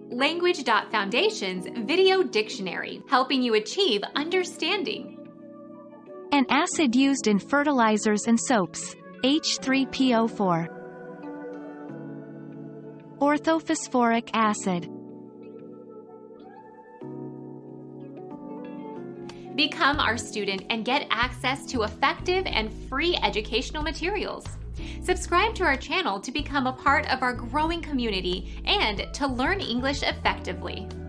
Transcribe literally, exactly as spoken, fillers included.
Language dot Foundation's Video Dictionary, helping you achieve understanding. An acid used in fertilizers and soaps. H three P O four. Orthophosphoric acid. Become our student and get access to effective and free educational materials. Subscribe to our channel to become a part of our growing community and to learn English effectively.